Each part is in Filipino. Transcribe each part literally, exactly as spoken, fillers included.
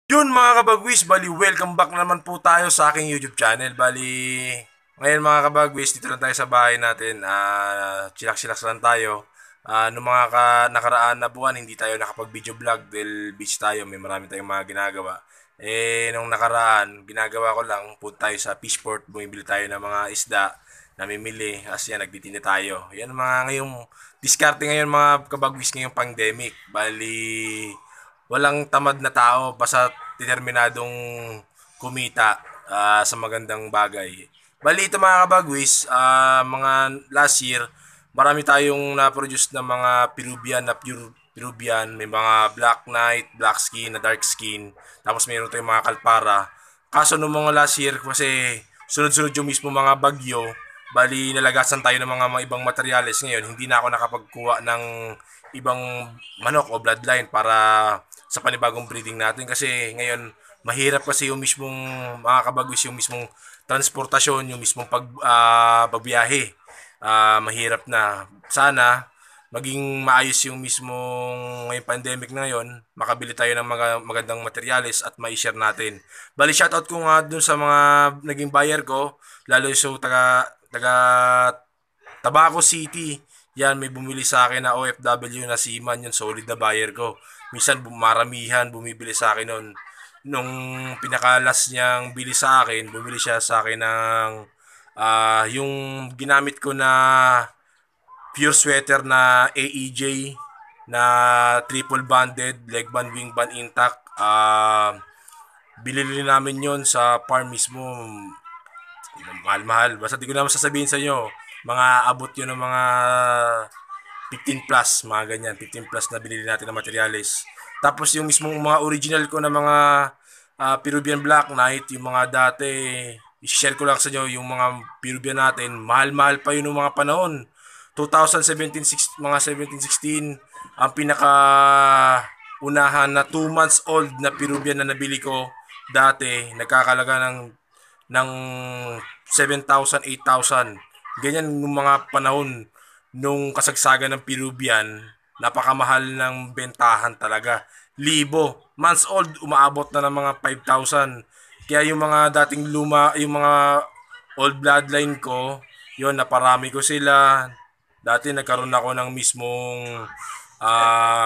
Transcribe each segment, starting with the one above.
Yun mga kabagwis, bali welcome back naman po tayo sa aking YouTube channel. Bali, ngayon mga kabagwis, dito lang tayo sa bahay natin. Ah, chillax-chillax lang tayo. Ah, nung mga ka nakaraan na buwan, hindi tayo nakapag-video vlog dahil busy tayo, may marami tayong mga ginagawa. Eh, nung nakaraan, ginagawa ko lang, punta tayo sa Fishport, bumibili tayo ng mga isda, namimili, as yan, nagtitinda tayo. Yan mga ngayong, diskarte ngayon mga kabagwis ngayong pandemic. Bali, walang tamad na tao basta determinadong kumita ah, sa magandang bagay. Bali ito mga kabagwis, ah, mga last year, marami tayong na-produce na mga Peruvian na pure Peruvian, may mga Black Knight, Black Skin, na Dark Skin, tapos mayroon tayong mga Kalpara. Kaso nung mga last year, kasi sunod-sunod yung mismo mga bagyo, bali nalagasan tayo ng mga, mga ibang materyales ngayon, hindi na ako nakapagkuha ng ibang manok o bloodline para sa panibagong breeding natin kasi ngayon mahirap kasi yung mismong mga kabagwis yung mismong transportasyon, yung mismong pag ah, pagbiyahe. Ah, mahirap na. Sana maging maayos yung mismong ngayong pandemic na ngayon, makabili tayo ng mga magandang materyales at mai-share natin. Bali shoutout ko nga dun sa mga naging buyer ko, lalo yung taga taga Tabaco City. Yan, may bumili sa akin na O F W na seaman, yun, solid na buyer ko. Minsan maramihan bumibili sa akin noon. Nung pinakalas niyang bili sa akin, bumili siya sa akin ng ah, yung ginamit ko na pure sweater na A E J na triple banded, leg band, wing band intact. Ah, binili namin yon sa farm mismo, mahal-mahal. Basta di ko naman sasabihin sa inyo, mga abot yun ng mga fifteen plus, mga ganyan, fifteen plus na binili natin ng materials. Tapos yung mismong mga original ko na mga ah, Peruvian Black Knight, yung mga dati, i-share ko lang sa inyo, yung mga Peruvian natin, mahal-mahal pa yun ng mga panahon. twenty seventeen, six, mga seventeen sixteen, ang pinaka unahan na two months old na Peruvian na nabili ko dati, nagkakalaga ng ng seven thousand, eight thousand. Ganyan yung mga panahon nung kasagsagan ng Peruvian, napakamahal ng bentahan talaga. Libo. Months old, umaabot na ng mga five thousand. Kaya yung mga dating luma, yung mga old bloodline ko, yun, naparami ko sila. Dati nagkaroon ako ng mismong ah,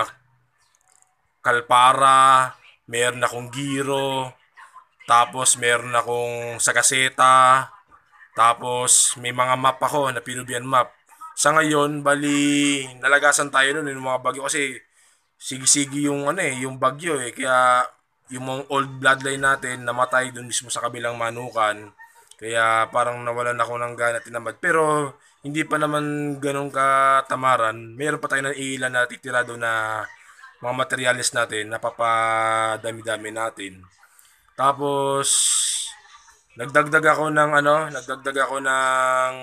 Kalpara, meron akong Giro, tapos meron akong Sagaseta, tapos may mga map ako na Peruvian map. Sa ngayon, bali nalagasan tayo nun yung mga bagyo kasi sige-sige yung ano eh, yung bagyo eh. Kaya yung mga old bloodline natin namatay dun mismo sa kabilang manukan. Kaya parang nawalan ako ng gana tinamad. Pero hindi pa naman ganun katamaran. Meron pa tayo na ilan na titira doon na mga materials natin, napapadami-dami natin. Tapos nagdagdag ako ng ano, nagdagdag ako ng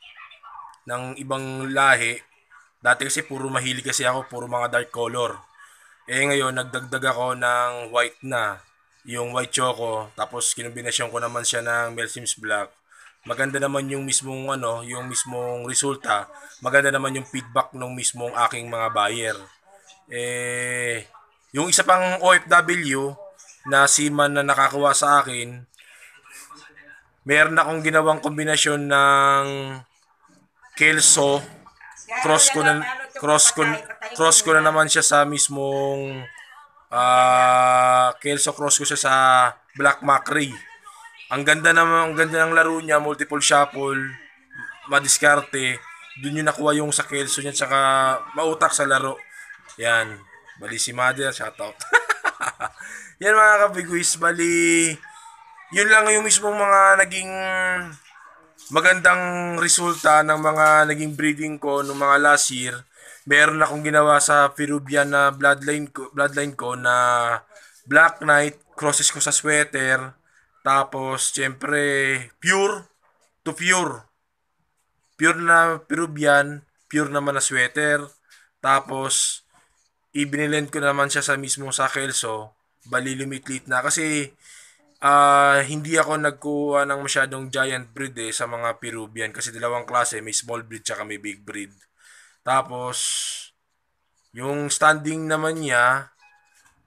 ng ibang lahi. Dati kasi puro mahilig kasi ako, puro mga dark color. Eh ngayon nagdagdag ako ng white na, yung white choco, tapos kinumbinasyon ko naman siya ng Melsims Black. Maganda naman yung mismong ano, yung mismong resulta. Maganda naman yung feedback ng mismong aking mga buyer. Eh yung isa pang O F W na seaman na nakakuha sa akin, meron akong ginawang kombinasyon ng Kelso, cross ko na cross ko cross ko na naman siya sa mismong ah Kelso, cross ko siya sa Black Macri. Ang ganda naman, ang ganda ng laro niya, multiple shuffle, madiskarte. Doon yung nakuha yung sa Kelso niya, tsaka mautak sa laro. Yan. Bali si Mother, shoutout. Yan mga kabigwis, bali yun lang yung mismong mga naging magandang resulta ng mga naging breeding ko nung mga last year. Meron akong ginawa sa Peruvian na bloodline ko, bloodline ko na Black Knight, crosses ko sa sweater. Tapos, syempre, pure to pure. Pure na Peruvian, pure naman na sweater. Tapos, ibinilend ko naman siya sa mismo sa Kelso. Bali, lumitlit na. Kasi, ah hindi ako nagkuha ng masyadong giant breed eh sa mga Peruvian kasi dalawang klase, may small breed tsaka may big breed. Tapos yung standing naman niya,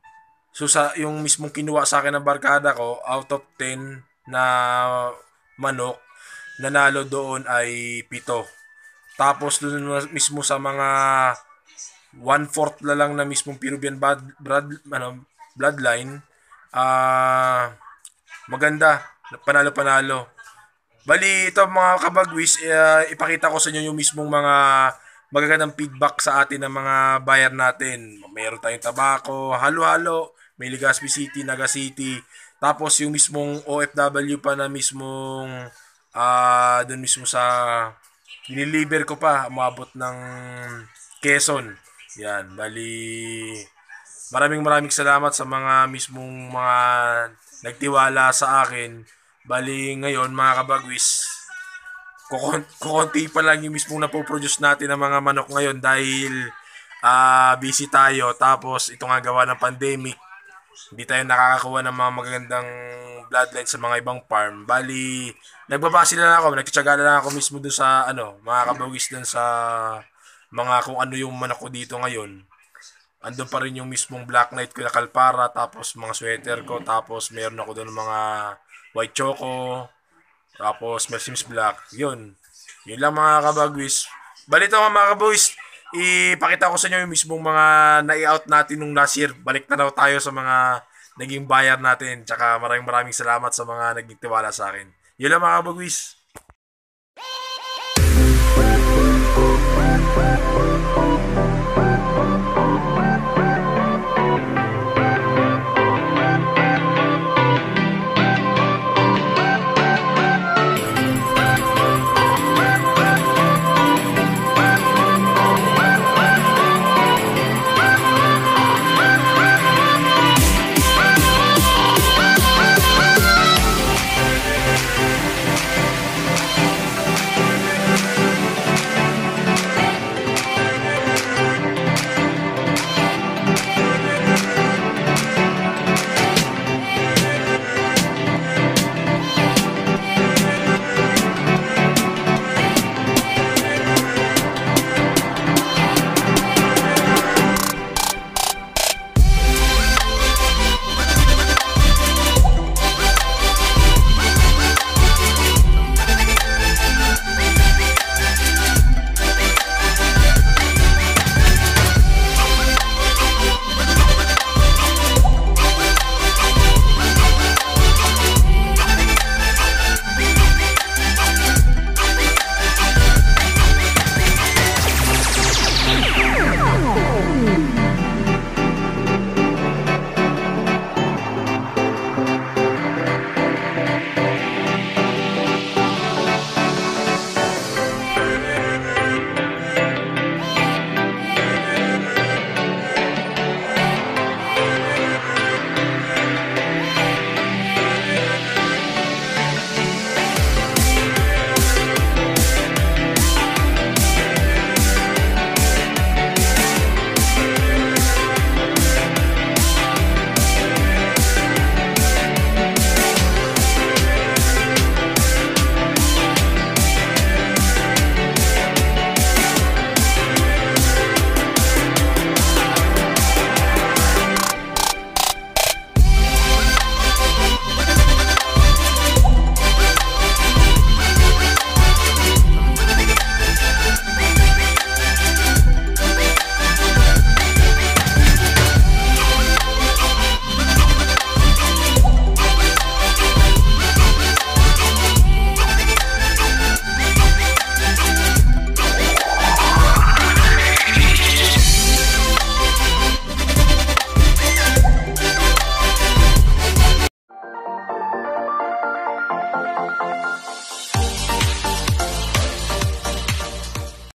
So sa yung mismong kinuha sa akin ng barkada ko, out of ten na manok, nanalo doon ay pito. Tapos doon mismo sa mga one fourth na lang na mismong Peruvian blood, blood, ano, bloodline, ah maganda, panalo-panalo. Bali, ito mga kabagwis, uh, ipakita ko sa inyo yung mismong mga magagandang feedback sa atin ng mga buyer natin. Meron tayong tabako, halo-halo, may Legazpi City, Naga City. Tapos yung mismong O F W pa na mismong ah uh, doon mismo sa diniliver ko pa, umabot ng Quezon. Yan, bali maraming maraming salamat sa mga mismong mga nagtiwala sa akin. Bali ngayon mga kabagwis, kukon- kukonti pa lang yung mismong napoproduce natin ng mga manok ngayon dahil ah busy tayo. Tapos ito nga gawa ng pandemic, hindi tayo nakakakuha ng mga magagandang bloodline sa mga ibang farm. Bali, nagbabase na lang ako, nagtitsaga na lang ako mismo dun sa ano, mga kabawis dun sa mga kung ano yung manok ko dito ngayon. Andun pa rin yung mismong Black Knight ko na kalpara, tapos mga sweater ko, tapos meron ako doon mga white choco, tapos Mercedes Black. Yun. Yun lang mga kabagwis. Balito nga mga kabagwis, ipakita ko sa inyo yung mismong mga nai-out natin nung last year. Balik na daw tayo sa mga naging buyer natin. Tsaka maraming maraming salamat sa mga naging tiwala sa akin. Yun lang mga kabagwis.